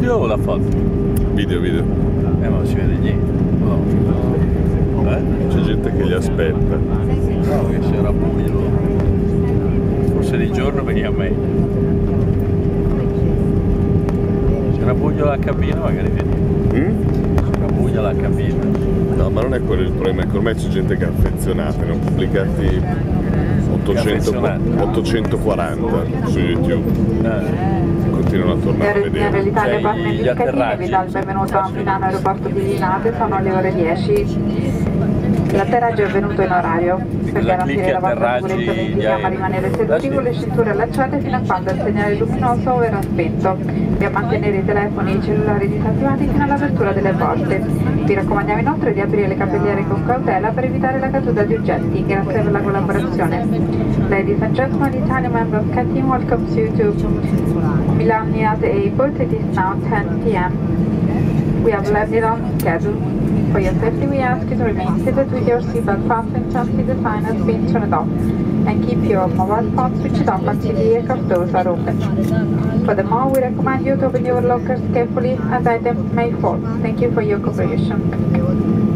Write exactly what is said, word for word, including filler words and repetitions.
video o la foto? Video, video. Eh, ma non si vede niente. No. Eh? C'è gente che li aspetta. No, che se era buio. Forse di giorno veniva meglio. Se era buio la cabina magari vedi. Mm? Se era buia la cabina. No, ma non è quello il problema, è che ormai c'è gente che è affezionata, ne ho pubblicati ottocentoquaranta su YouTube. Eh. Continuano a tornare a vedere. L'Italia Cioè, Partner gli di Catania atterraggi. vi dà il benvenuto a Milano Aeroporto di Linate, sono le ore dieci. L'atterraggio è avvenuto in orario. Per garantire la vostra sicurezza vi invitiamo a rimanere seduti con le cinture allacciate fino a quando il segnale luminoso verrà spento e a mantenere i telefoni e i cellulari disattivati fino all'apertura delle porte. Vi raccomandiamo inoltre di aprire le capelliere con cautela per evitare la caduta di oggetti. Grazie per la collaborazione. Ladies and gentlemen, the Italian member of CAT team welcomes you to Milan Niate Airport. It is now ten p m We have landed on schedule. For your safety, we ask you to remain seated with your seatbelt fastened until the sign has been turned off, and keep your mobile phone switched off until the aircraft doors are open. Furthermore, we recommend you to open your lockers carefully as items may fall. Thank you for your cooperation.